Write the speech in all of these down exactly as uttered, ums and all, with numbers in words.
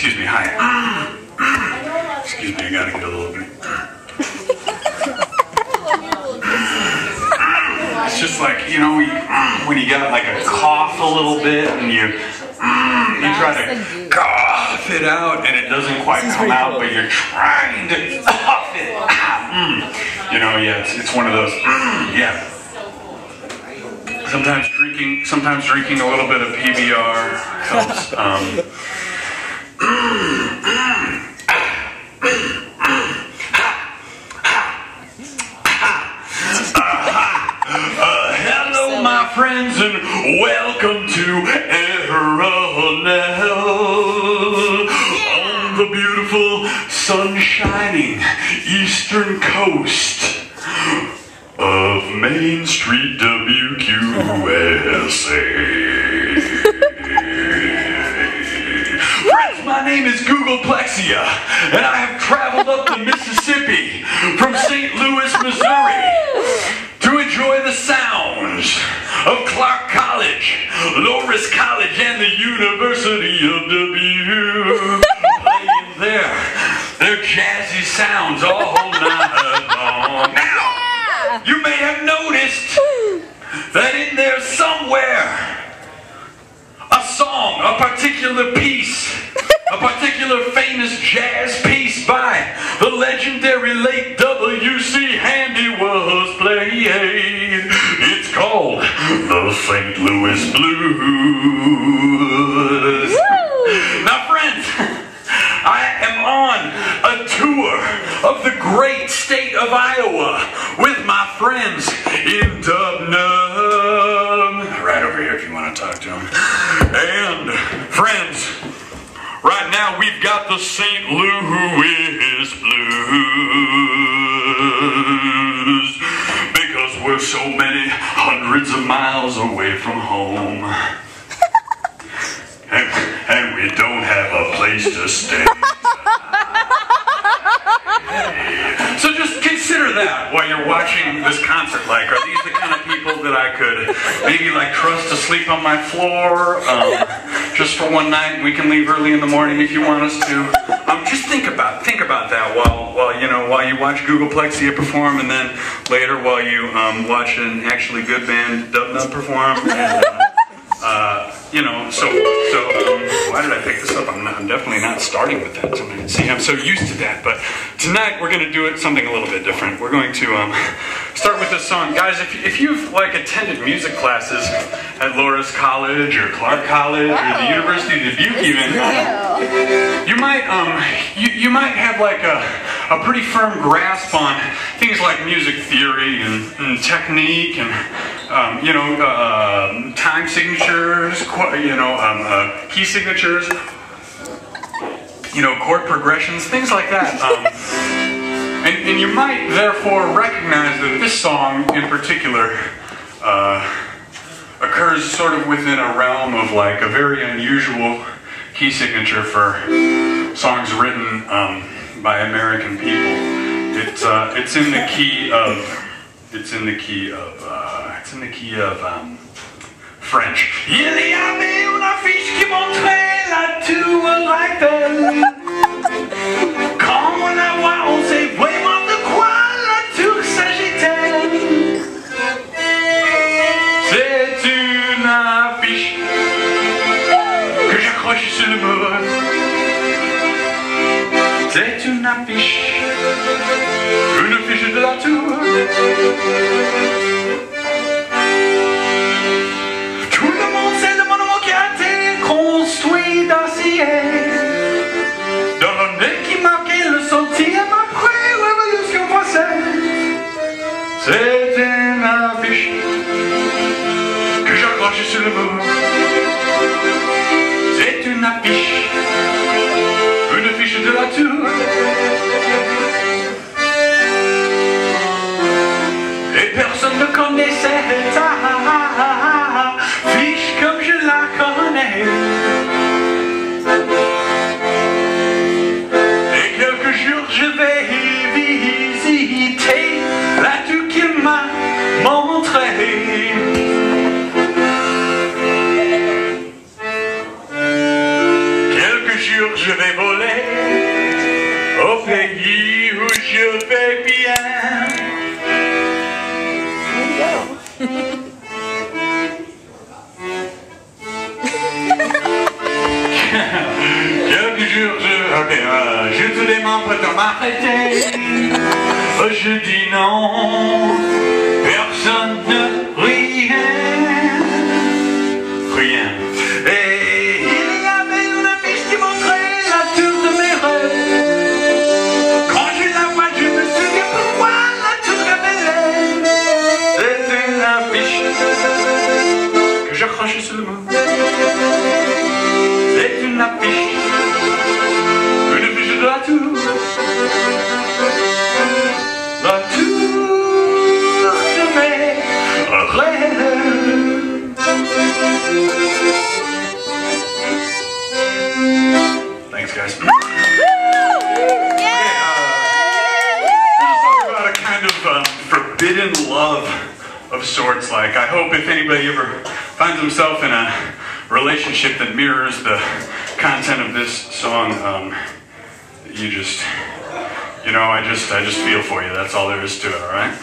excuse me, hi. Excuse me, I gotta get a little bit. It's just like, you know, when you got like a cough a little bit and you, you try to cough it out and it doesn't quite come out, but you're trying to cough it out. You know, yeah, it's, it's one of those, yeah. Sometimes drinking, sometimes drinking a little bit of P B R helps. Um, uh, hello, my friends, and welcome to Eronel on the beautiful, sun-shining eastern coast of Main Street, Dubuque, U S A. Friends, my name is Googolplexia, and I have traveled up the Mississippi from Saint Louis, Missouri, to enjoy the sounds of Clark College, Loris College, and the University of Dubuque, playing their, their jazzy sounds all night long. Now, you may have noticed that in there somewhere, a song, a particular piece, a particular famous jazz piece by the legendary late W C Handy was played. It's called the Saint Louis Blues. Now, friends, I am on a tour of the great state of Iowa with my friends in Dubb Nubb. Right over here if you want to talk to them. And friends, right now we've got the Saint Louis Blues because we're so many hundreds of miles away from home. And, and we don't have a place to stay. So just consider that while you're watching this concert. Like, are these the kind of people that I could maybe like trust to sleep on my floor um, just for one night, and we can leave early in the morning if you want us to? Um, just think about think about that while while you know while you watch Googolplexia perform, and then later while you um, watch an actually good band Dubb Nubb perform. And, uh, Uh, you know, so, so um, why did I pick this up? I'm, not, I'm definitely not starting with that tonight. See, I'm so used to that. But tonight we're going to do it something a little bit different. We're going to um, start with this song. Guys, if, if you've like attended music classes at Loris College or Clark College or the University of Dubuque even, you might um, you, you might have like a, a pretty firm grasp on things like music theory and, and technique and um, you know, uh, time signatures, you know, um, uh, key signatures, you know, chord progressions, things like that. Um, and, and you might therefore recognize that this song in particular uh, occurs sort of within a realm of like a very unusual key signature for songs written um, by American people. It's uh, it's in the key of it's in the key of uh, it's in the key of um, French. Il y avait une affiche qui montrait la tour Eiffel. Quand on la voit, on sait vraiment de quoi la tour s'agitait. C'est une affiche que j'accroche sur le mur. C'est une affiche, une affiche de la tour. Tout le monde sait le monument qui a été construit d'acier. Dans l'année qui marquait le centième après Révolution française. C'est une affiche que j'accroche sur le mur. C'est une affiche, une affiche de la tour. Et personne ne connaît je vais voler au pays où je vais bien. Quelques jours, je, okay, euh, je te demande de m'arrêter. Je dis non, personne ne rien, rien. Et il y avait une affiche qui montrait la tour de mes rêves. Quand je la vois, je me souviens pourquoi la tour révélée. C'est une affiche que j'accrochais sur le mot. C'est une affiche, une affiche de la tour. La tour de mes rêves. Thanks, guys. Okay, uh, let's talk about a kind of um, forbidden love of sorts. Like, I hope if anybody ever finds himself in a relationship that mirrors the content of this song, um, you just, you know, I just, I just feel for you. That's all there is to it, all right?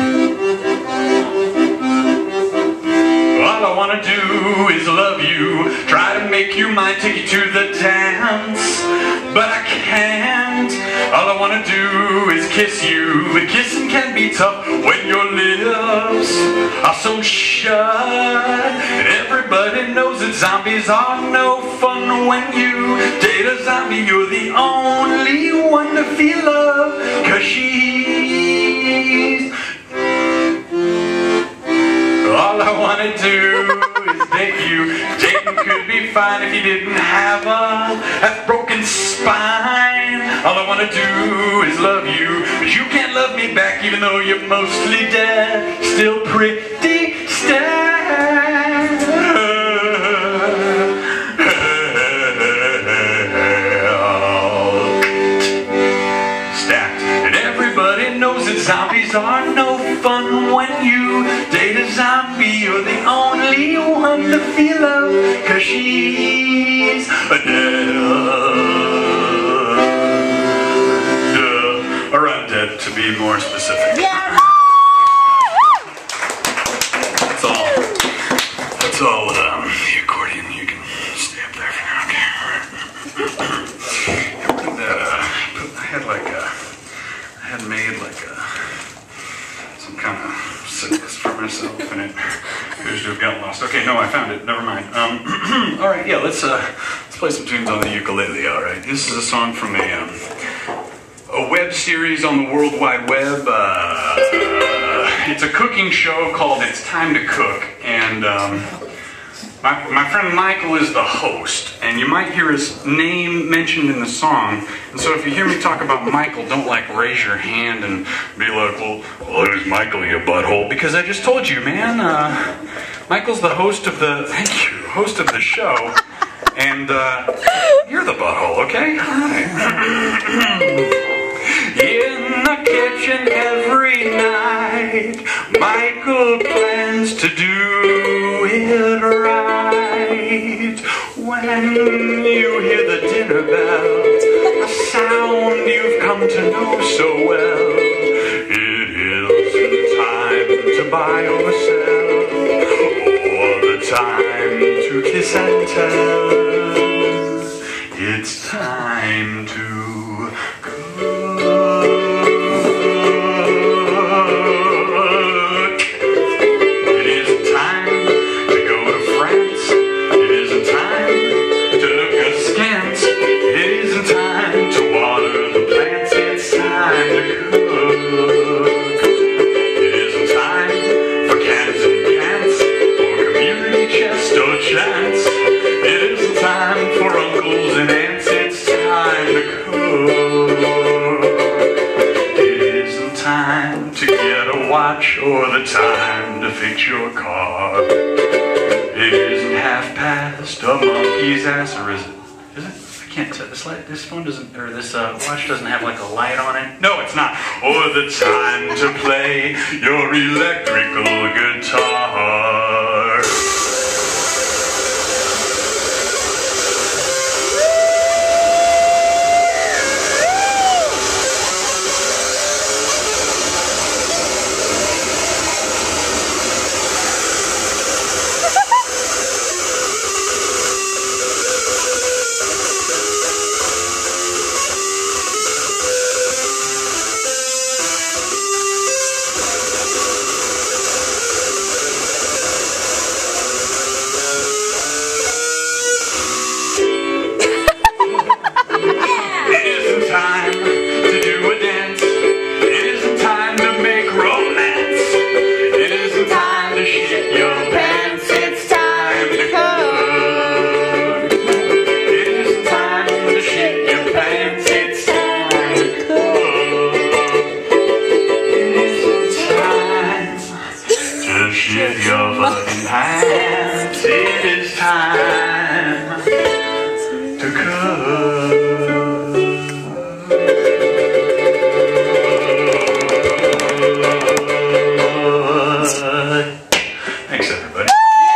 All I want to do is love you, try to make you mine, take you to the dance, but I can't. All I want to do is kiss you, but kissing can be tough when your lips are so shut. And everybody knows that zombies are no fun. When you date a zombie, you're the only one to feel love, 'cause she's all I want to do is date you. Dating could be fine if you didn't have a, a broken spine. All I want to do is love you, but you can't love me back even though you're mostly dead. Still pretty stacked. Stacked. And everybody knows that zombies are no fun. When you date a zombie, you're the only one to feel love, 'cause she's a dead. Or undead, to be more specific. Yeah. That's all. That's all with um, the accordion. You can stay up there for now, okay? All right. That, uh, I had like a, I had made like a, some kind of sickness for myself, and it appears to have gotten lost. Okay, no, I found it. Never mind. Um, all right, yeah, let's uh, let's play some tunes on the ukulele. All right, this is a song from a um, a web series on the World Wide Web. Uh, uh, it's a cooking show called It's Time to Cook, and um, my my friend Michael is the host, and you might hear his name mentioned in the song. And so if you hear me talk about Michael, don't like raise your hand and be like, well, well who's Michael, you butthole? Because I just told you, man. Uh, Michael's the host of the, thank you, host of the show. And uh, you're the butthole, okay? Hi. In the kitchen every night, Michael plans to do it right. When you hear the dinner bell, a sound you've come to know so well, it isn't time to buy or sell, or the time to kiss and tell. It's time to cook. It isn't time to go to France. It isn't time to look askance. It isn't time to water the plants. It's time to cook. It isn't time for cans and cans, or community chest or chance. It isn't time for uncles and aunts. It's time to cook. It isn't time to get a watch or the time to fix your car. It isn't half past a monkey's ass, or is it? Is it? I can't tell. This light, this phone doesn't, or this uh, watch doesn't have like a light on it. No, it's not. Or the time to play your electrical guitar. Thanks, everybody.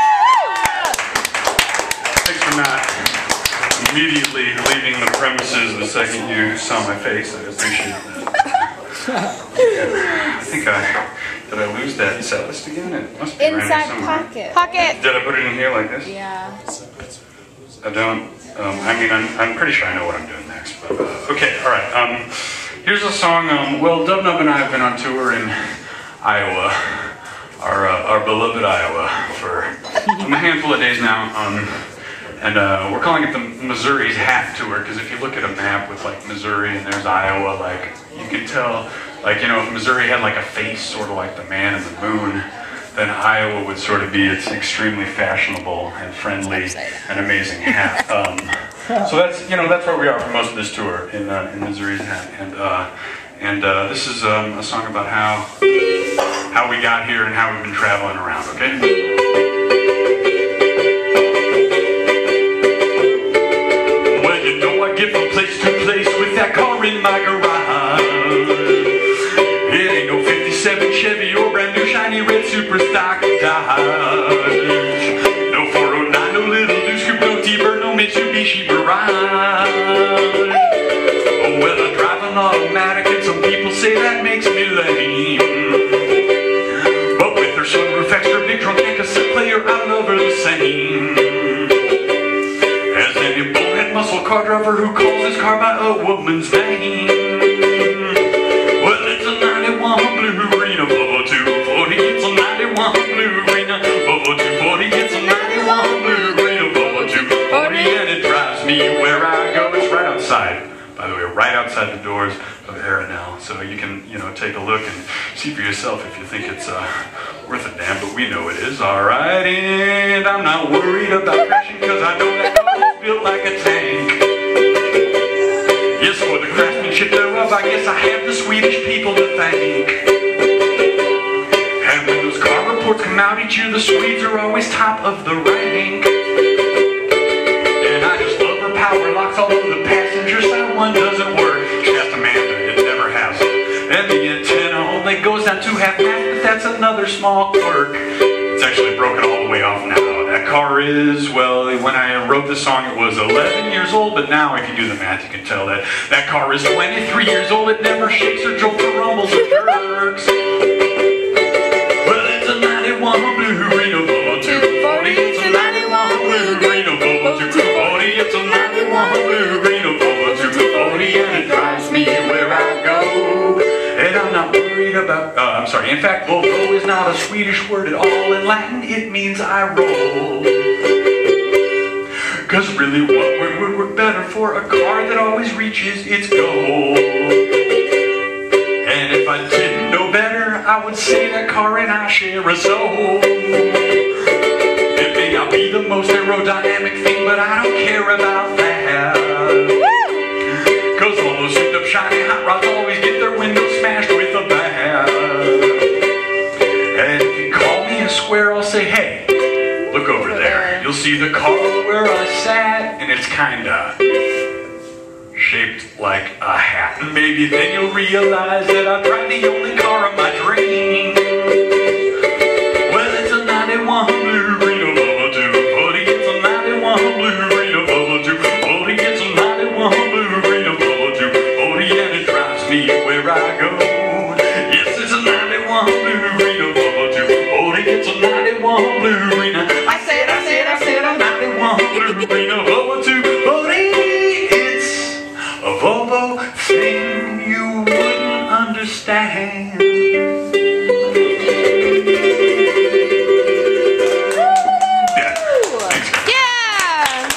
Thanks for not immediately leaving the premises the second you saw my face. I appreciate that. I think I... Did I lose that set list again? It must be inside somewhere. pocket. Pocket. Did I put it in here like this? Yeah. I don't. Um, I mean, I'm, I'm pretty sure I know what I'm doing next. But uh, okay, all right. Um, here's a song. Um, well, Dubb Nubb and I have been on tour in Iowa, our uh, our beloved Iowa, for um, a handful of days now. Um, and uh, we're calling it the Missouri's Hat Tour because if you look at a map with like Missouri and there's Iowa, like you can tell. Like, you know, if Missouri had like a face sort of like the man in the moon, then Iowa would sort of be its extremely fashionable and friendly and amazing hat. Um, so that's, you know, that's where we are for most of this tour, in, uh, in Missouri's Hat. And, uh, and uh, this is um, a song about how, how we got here and how we've been traveling around, okay? Well, you know I get from place to place with that car in my garage. It ain't no fifty-seven Chevy or brand new shiny red super stock Dodge. No four oh nine, no little new scoop, no T-Bird, no Mitsubishi Mirage. Oh well, I drive an automatic and some people say that makes me lame. But with her sunroof, extra big trunk and cassette player, I love her the same. As any bullhead muscle car driver who calls his car by a woman's name. Well, it's a ninety-one blue green, a Volvo two forty. It's a ninety-one blue green, a Volvo two forty. It's a ninety-one blue green, a Volvo two forty, and it drives me where I go. It's right outside, by the way, right outside the doors of Eronel. So you can, you know, take a look and see for yourself if you think it's uh, worth a damn. But we know it is. All right, and I'm not worried about crashing because I know that car is built like a tank. Yes, for the craftsmanship thereof, I guess I have the Swedish people to thank. And when those car reports come out each year, the Swedes are always top of the rank. And I just love her power locks, although the passenger side one doesn't work. Just Amanda, it never has. And the antenna only goes down to half mast, but that's another small quirk. It's actually broken all the way off now. That car is, well, when I wrote this song it was eleven years old, but now if you do the math you can tell that that car is twenty-three years old. It never shakes or jolts or rumbles or jerks. Well, it's a ninety-one blue green, a Volvo two forty. It's a ninety-one blue green, a Volvo two forty. It's a ninety-one blue green, a Volvo two forty, and it drives me where I go. And I'm not worried about, uh, I'm sorry, in fact, Volvo is not a Swedish word at all. In Latin, it means I roll. Cause really, what word would work better for a car that always reaches its goal? And if I didn't know better, I would say that car and I share a soul. It may not be the most aerodynamic thing, but I don't care about that. Cause all those souped up shiny hot rods always get their windows smashed with a bat. And if you call me a square, I'll say, hey, look over there. You'll see the car where I sat, and it's kinda shaped like a hat. And maybe then you'll realize that I drive the only car of my dreams. Well, it's a ninety-one blue green, a Volvo two forty. It's a ninety-one blue green, a Volvo two forty. It's a ninety-one blue green, a Volvo two forty, and it drives me where I go. Yes, it's a ninety-one blue green, a Volvo two forty. It's a ninety-one blue green. I said, I said, I said, a ninety-one blue green, a Volvo two forty. It's a Volvo thing you wouldn't understand. Yeah. Thanks, guys. Yeah.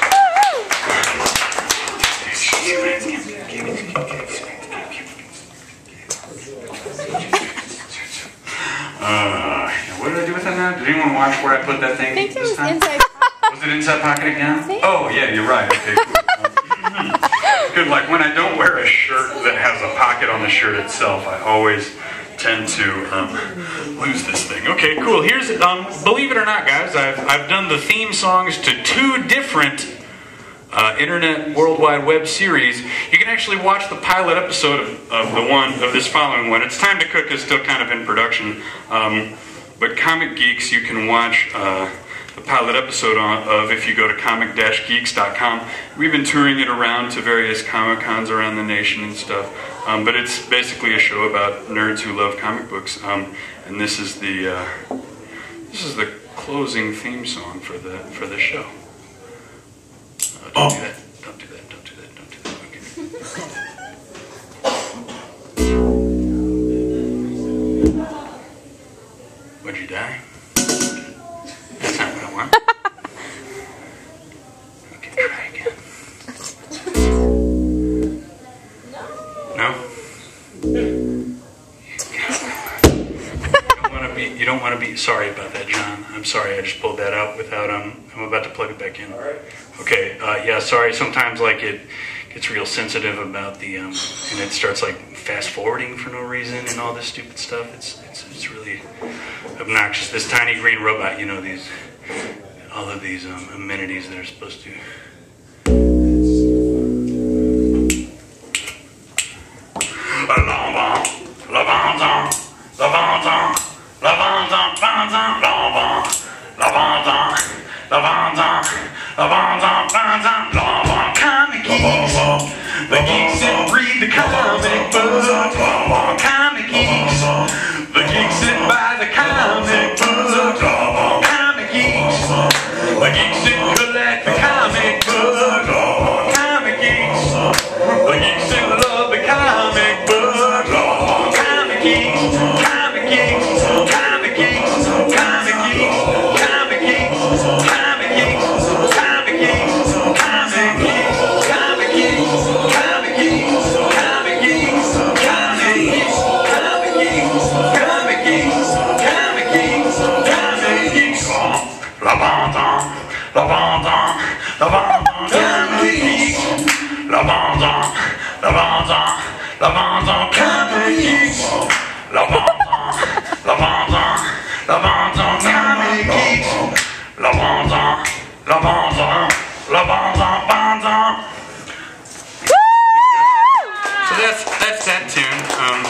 Uh, what did I do with that now? Did anyone watch where I put that thing I think it this was time? inside. Was it inside pocket again? think. Oh, yeah, you're right. Okay, cool. Good, like when I don't wear a shirt that has a pocket on the shirt itself, I always tend to um, lose this thing. Okay, cool. Here's, um, believe it or not, guys, I've, I've done the theme songs to two different uh, Internet World Wide Web series, you can actually watch the pilot episode of, of the one of this following one. It's Time to Cook is still kind of in production, um, but Comic Geeks you can watch uh, the pilot episode on, of if you go to comic dash geeks dot com. We've been touring it around to various Comic-Cons around the nation and stuff, um, but it's basically a show about nerds who love comic books, um, and this is the uh, this is the closing theme song for the for the show. Uh, don't oh. do that! Don't do that! Don't do that! Don't do that! Okay. Would you die? That's not what I want. We can try again. No? You don't want to be, you don't want to be, sorry about that, John. I'm sorry, I just pulled that out without, um, I'm about to plug it back in. Alright. Okay, uh, yeah, sorry, sometimes like it gets real sensitive about the, um, and it starts like fast forwarding for no reason and all this stupid stuff. It's, it's, it's really obnoxious. This tiny green robot, you know, these, all of these um, amenities that are supposed to. Comic Geeks, the geeks that read the comic book. Comic Geeks, the geeks that buy the comic book. Comic Geeks, the geeks that collect the comic book. Comic Geeks, the geeks that love the comic book. Comic Geeks, Comic Geeks, Comic Geeks, Comic Geeks, Comic Geeks, Comic Geeks, Comic Geeks, Comic Geeks, Comic Geeks, Comic Geeks, Comic Geeks, Comic Geeks, Comic Geeks, Comic Geeks, Comic Geeks, Comic Geeks, La Banda, La Banda, La Banda, Comic Geeks, La Banda, La Banda, La Banda, Comic Geeks, La Banda, La Banda, La Banda, Comic Geeks, La Banda, La Banda, La Banda, Banda. So that's that's that tune.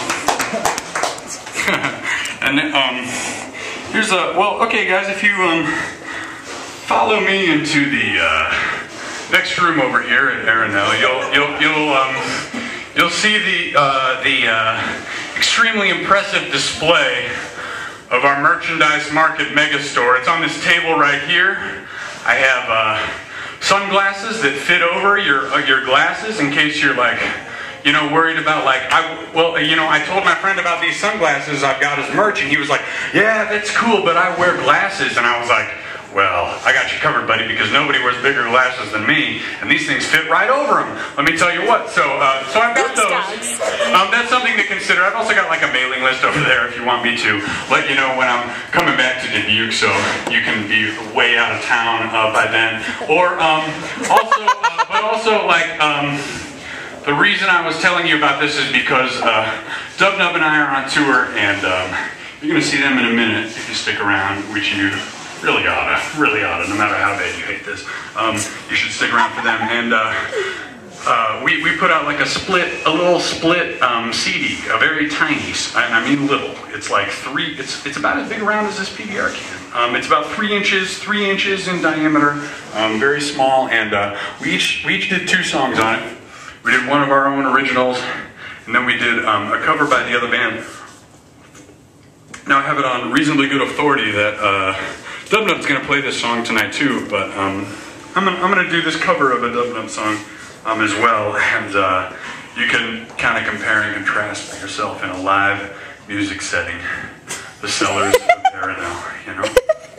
Um, and um, here's a well. Okay, guys, if you um follow me into the uh, next room over here at Eronel, you'll you'll you'll um you'll see the uh, the uh, extremely impressive display of our merchandise market megastore. It's on this table right here. I have uh, sunglasses that fit over your uh, your glasses in case you're like, you know, worried about like, I well, you know, I told my friend about these sunglasses I've got as merch, and he was like, yeah, that's cool, but I wear glasses, and I was like, well, I got you covered, buddy, because nobody wears bigger glasses than me, and these things fit right over them. Let me tell you what. So, uh, so I've got those. Um, that's something to consider. I've also got like a mailing list over there if you want me to let you know when I'm coming back to Dubuque, so you can be way out of town uh, by then. Or um, also, uh, but also like. Um, The reason I was telling you about this is because uh, Dubb Nubb and I are on tour, and um, you're going to see them in a minute if you stick around, which you really oughta, really oughta, no matter how bad you hate this. Um, you should stick around for them. And uh, uh, we, we put out like a split, a little split um, C D, a very tiny, I, I mean little. It's like three, it's, it's about as big around as this P B R can. Um, it's about three inches, three inches in diameter, um, very small, and uh, we, each, we each did two songs on it. We did one of our own originals, and then we did um, a cover by the other band. Now I have it on reasonably good authority that uh, Dubb Nubb's going to play this song tonight too, but um, I'm going to do this cover of a Dubb Nubb song um, as well, and uh, you can kind of compare and contrast by yourself in a live music setting. The Cellars of Eronel, you know.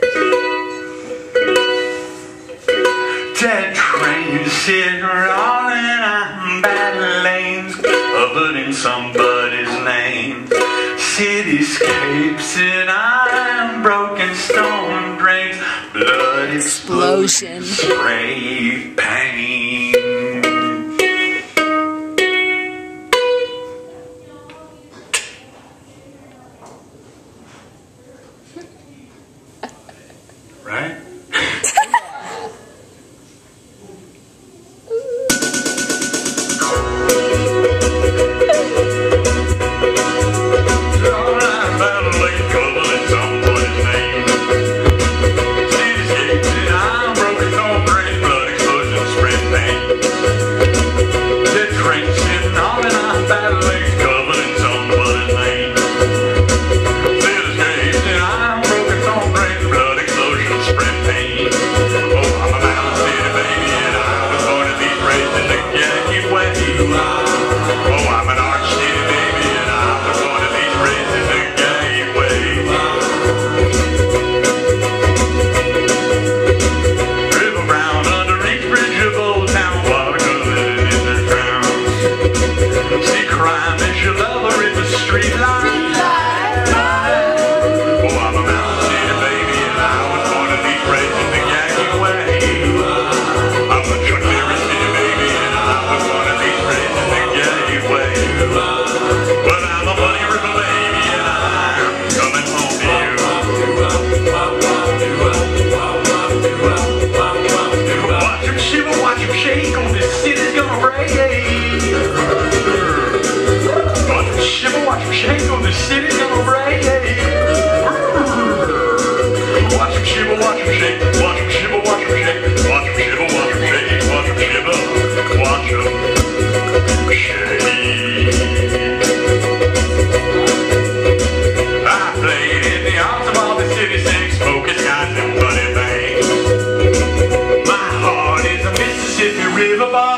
Dead trains sit rolling on bad lanes, covered in somebody's name. Cityscapes in iron, broken stone drains, blood explosion, spray paint. Right? shade. I played in the arms of all the city six, focus guys and buddy bangs. My heart is a Mississippi river bar.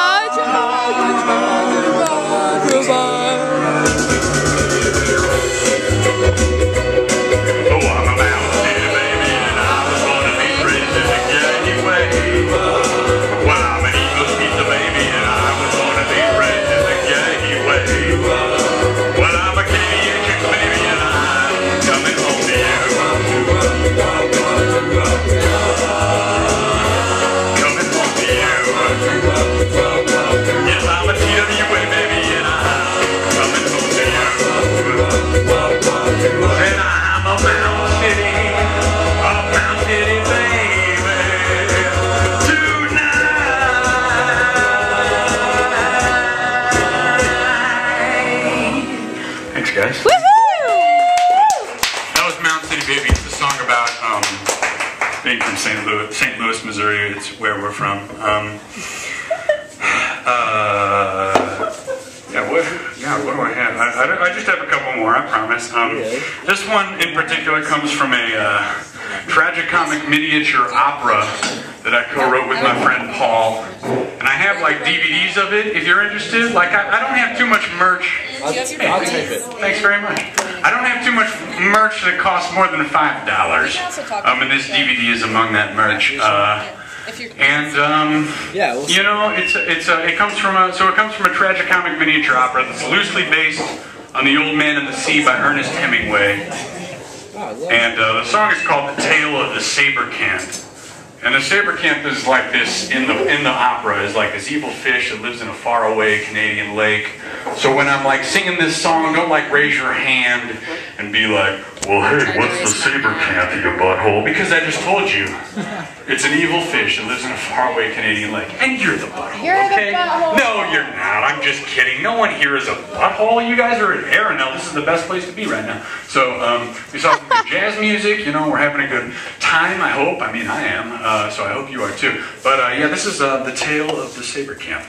Saint Louis, Saint Louis, Missouri. It's where we're from. Um, uh, yeah, what? Yeah, what do I have? I, I, I just have a couple more. I promise. Um, this one in particular comes from a uh, tragicomic miniature opera that I co-wrote with my friend Paul, and I have like D V Ds of it. If you're interested, like I, I don't have too much merch. I'll, hey, I'll take it. Thanks very much. I don't have too much merch that costs more than five dollars. Um, and this D V D is among that merch. Uh, and um, yeah, we'll you know, it's it's a, it comes from a so it comes from a tragicomic miniature opera that's loosely based on The Old Man and the Sea by Ernest Hemingway. And uh, the song is called "The Tale of the Sabrecanthe." And the Sabrecanthe is like this in the in the opera is like this evil fish that lives in a faraway Canadian lake. So when I'm like singing this song, don't like raise your hand and be like, well, hey, what's the Sabrecanthe, you butthole? Because I just told you, it's an evil fish that lives in a faraway Canadian lake, and you're the butthole. You're okay? the butthole. No, you're not. I'm just kidding. No one here is a butthole. You guys are at Eronel. This is the best place to be right now. So um, we saw some good jazz music. You know, we're having a good time. I hope. I mean, I am. Uh, so I hope you are too. But uh, yeah, this is uh, the tale of the Sabrecanthe.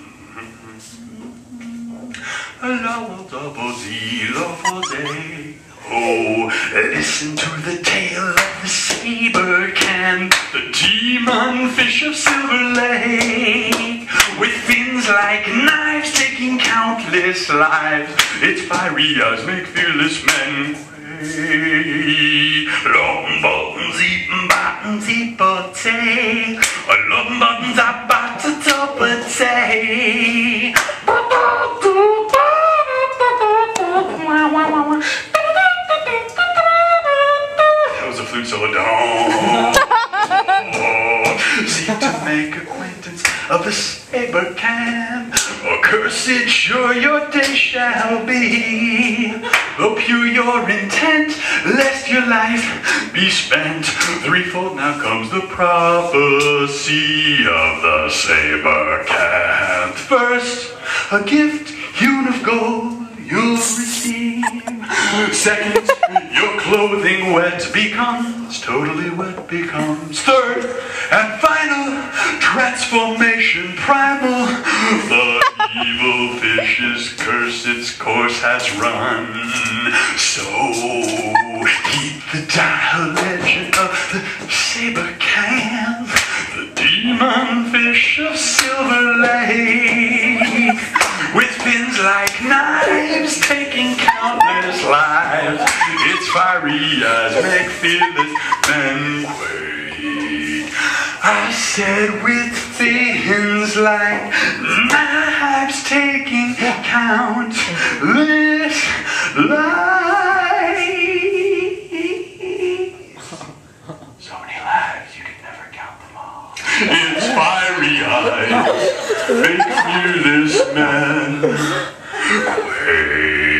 Oh, listen to the tale of the Sabrecanthe, the demon fish of Silver Lake, with fins like knives taking countless lives. Its fiery eyes make fearless men way. Long buttons eating buttons eat butte. Long buttons are buttons up butte. That was a flute solo. Oh, seek to make acquaintance of the Sabrecanthe. Accursed sure your day shall be. Though pure your intent, lest your life be spent. Threefold now comes the prophecy of the Sabrecanthe. First, a gift hewn of gold you'll receive. Second, your clothing wet becomes, totally wet becomes. Third, and final, transformation primal. The evil fish's curse its course has run. So, keep the dire legend of the Sabrecanthe, the demon fish of Silver Lake, with fins like knives taking countless lives. Its fiery eyes make fearless men quake. I said with fins like knives taking countless lives. So many lives you could never count them all. Its fiery eyes make fearless men quake.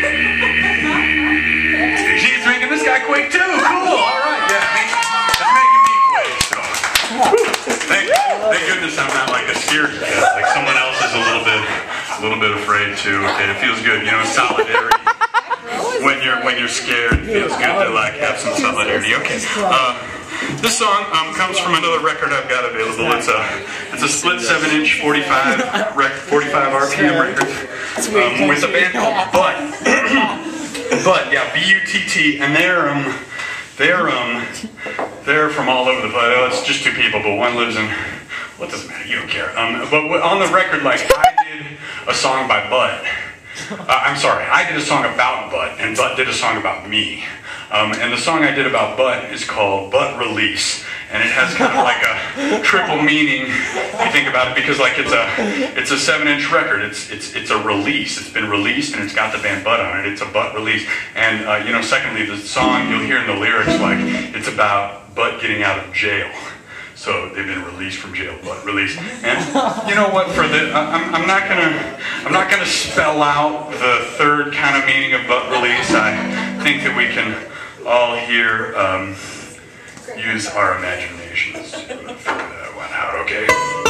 See, it's making this guy quake too. Cool. All right. Yeah, it's making me quake. So, thank, thank goodness I'm not like a scared cat. Like someone else is a little bit, a little bit afraid too. Okay, it feels good. You know, solidarity. When you're when you're scared, it feels good to like have some solidarity. Okay. Uh, This song um, comes from another record I've got available. It's a it's a split seven inch forty-five rec, forty-five R P M record um, with a band called Butt. Butt, yeah, B U T T, and they're um they're um they're from all over the place. Oh, it's just two people, but one lives in. What doesn't matter? You don't care. Um, but on the record, like I did a song by Butt. Uh, I'm sorry, I did a song about Butt, and Butt did a song about me. Um, and the song I did about Butt is called Butt Release, and it has kind of like a triple meaning if you think about it, because like it's a it's a seven inch record. It's it's it's a release. It's been released, and it's got the band Butt on it. It's a Butt release, and uh, you know, secondly, the song you'll hear in the lyrics like it's about Butt getting out of jail. So they've been released from jail, Butt release. And you know what? For the, I'm, I'm not gonna, I'm not gonna spell out the third kind of meaning of Butt release. I think that we can all here um, use our imaginations to figure that one out. Okay.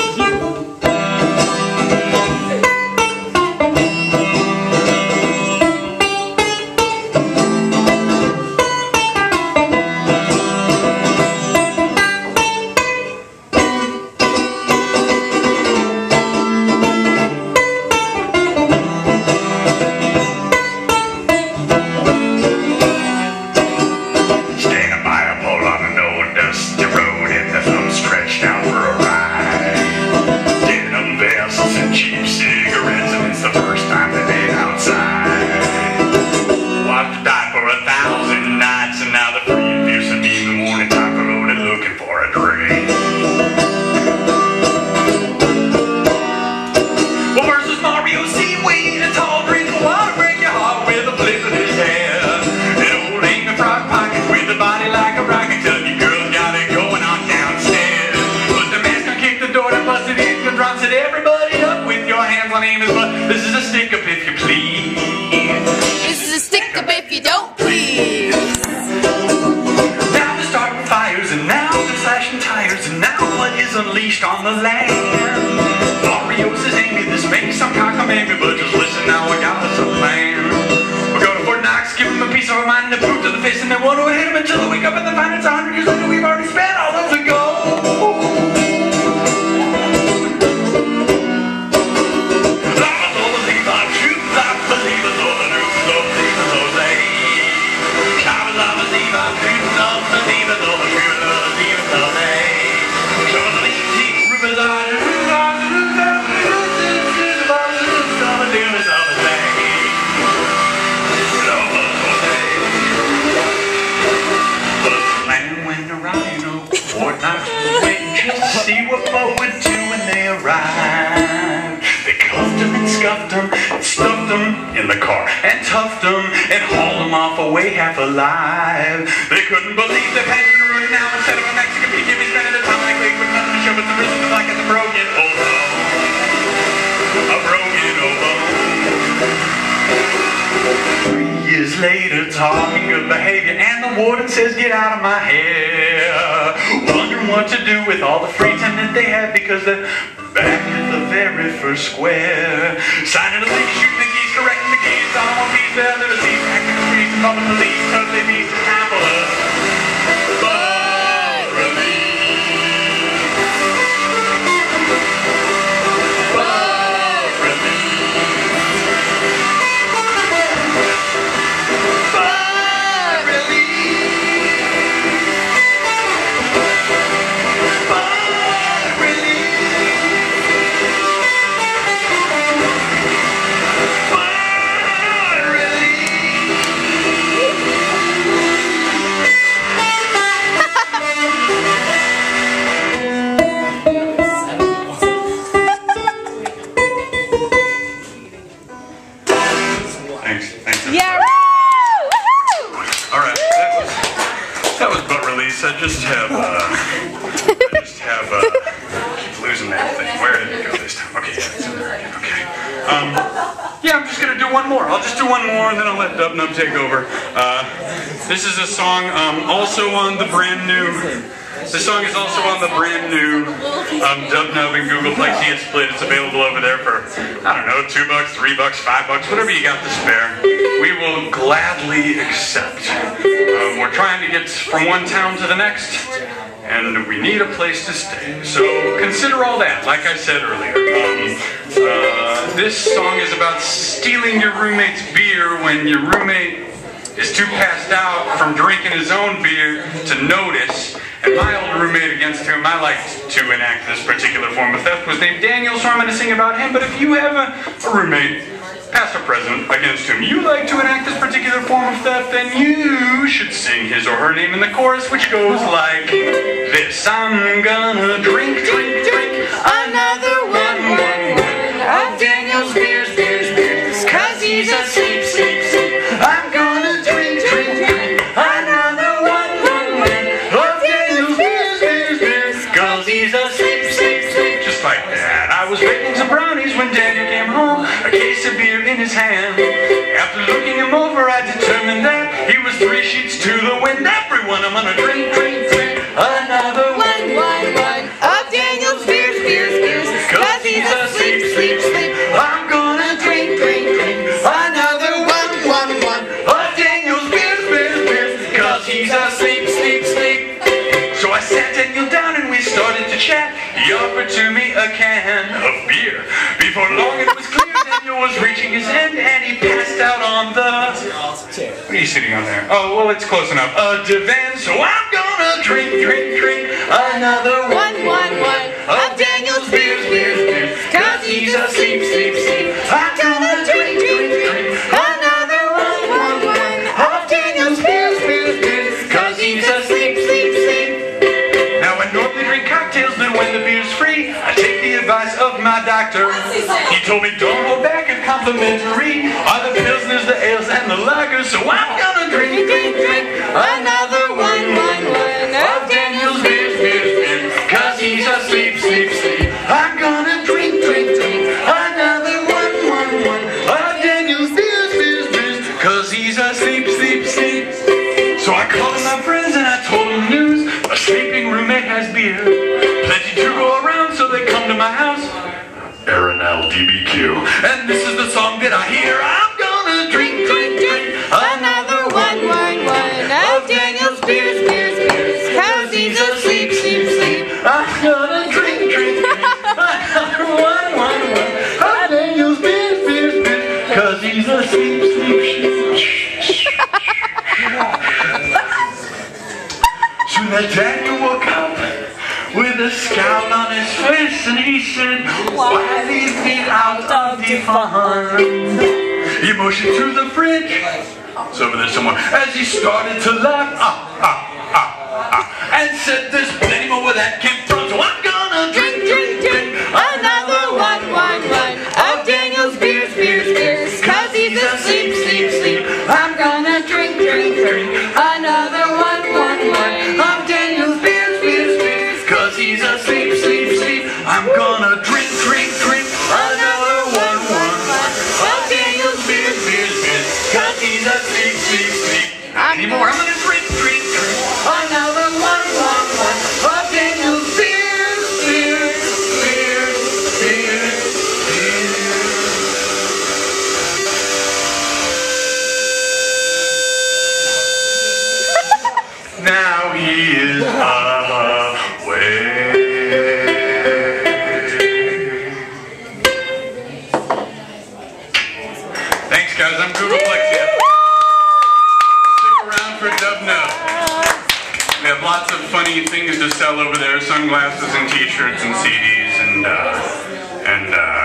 This is a stick-up if you please. This is a stick-up if you don't please. Now they're starting fires, and now they're slashing tires, and now what is unleashed on the land? Mario says, Amy, this may sound cockamamie, but just listen now, I got us a plan. We're going to Fort Knox, give them a piece of our mind and a boot to the face, and then want to hit them until they wake up and they find it's a hundred years later we've already spent all of the gold. See what Bo would do when they arrived. They cuffed them and scuffed them, and stuffed them in the car, and toughed them, and hauled them off away half alive. They couldn't believe their pants were ruined now. Instead of a Mexican pig, me spending the time like they with nothing to show but the rhythm like it's a broken oboe. A broken oboe. Three years later, talking good behavior, and the warden says, get out of my hair. Wondering what to do with all the free time that they have, because they're back at the very first square. Signing the lease, shooting the geese, correcting the keys. On one piece, they'll never see. Acting the streets and bumping the police, cause they be some hammer. Butt release. Butt release. Butt release. I just have, uh, I just have, uh, keep losing that thing. Where did it go this time? Okay, yeah, it's in there again. Okay. Um, yeah, I'm just gonna do one more. I'll just do one more, and then I'll let Dubb Nubb take over. Uh, this is a song um, also on the brand new This song is also on the brand new um, Dubb Nubb and Googolplexia split. It's available over there for, I don't know, two bucks, three bucks, five bucks, whatever you got to spare. We will gladly accept. Um, we're trying to get from one town to the next, and we need a place to stay. So consider all that, like I said earlier. Um, uh, this song is about stealing your roommate's beer when your roommate is too passed out from drinking his own beer to notice. And my old roommate against whom I liked to enact this particular form of theft was named Daniel, so I'm going to sing about him. But if you have a, a roommate, past or present, against whom you like to enact this particular form of theft, then you should sing his or her name in the chorus, which goes like this. I'm gonna drink, drink, drink another one, one, one of Daniel's beers, beers, beers, cause he's asleep, sleep, sleep. I'm gonna drink, drink, drink another one, one, one of Daniel's beers, beers, beers, cause he's asleep, sleep, sleep. Just like that. I was baking some brownies when Daniel came home, a case of beer in his hand. After looking him over, I determined that he was three sheets to the wind. Everyone, I'm gonna drink, drink, drink another one, one, one of Daniel's beers, beers, beers, cause he's asleep, sleep, sleep. I'm gonna drink, drink, drink another one, one, one of Daniel's beers, beers, beers, cause he's asleep, sleep, sleep. So I sat Daniel down and we started to chat. He offered to me a can of beer. Before long it was clear Daniel was reaching his end and he passed out on the... What are you sitting on there? Oh, well, it's close enough. A divan, so I'm gonna drink, drink, drink another one, one, one of Daniel's beers, beers, beers, cause he's asleep, sleep, sleep. I'm gonna drink, drink, drink another one, one, one of Daniel's beers, beers, beers, cause he's asleep, sleep, sleep. Now I normally drink cocktails, but when the beer's free, I take the advice of my doctor. He told me don't hold back and complimentary are the pilsners, the ales, and the lagers. So I'm gonna drink, drink, drink another one, one, one of Daniel's beers, beers, beers, cause he's asleep, sleep, sleep. I'm gonna drink, drink, drink another one, one, one of Daniel's beers, beers, beers, cause he's asleep, sleep, sleep. So I called my friends and I told them news. A sleeping roommate has beer, plenty to go around, so they come to my house. Eronel D B Q, and this is the song that I hear. I'm gonna drink, drink, drink another one, one, one of Daniel's beers, beers, beers, cause he's asleep, sleep, sleep. I'm gonna drink, drink, drink another one, one, one of Daniel's beers, beers, beers, cause he's asleep, sleep, sleep. So that Daniel woke up with a scowl on his face and he said, why leave me out of the fun? He motioned to the fridge, it's over there somewhere, as he started to laugh, ah, ah, ah, ah, and said there's plenty more where that came from, so I'm gonna drink, drink, drink another one, one, one of Daniel's beers, beers, beers, cause he's asleep, sleep, sleep. I'm gonna drink, drink, drink another one, one, one of Daniel's beers, beers, beers, cause he's asleep, sleep, sleep. I'm gonna drink, drink, drink another one, one, one of Daniel's beers, beers, beers, cause he's asleep, sleep, sleep. Anymore, I'm gonna drink, drink, drink another one, one, one of Daniel's beers, beers, beers, beers, beers. Now he is away. Thanks, guys. I'm Googolplexia. Stick around for Dubb Nubb. We have lots of funny things to sell over there: sunglasses and T-shirts and C Ds and. Uh,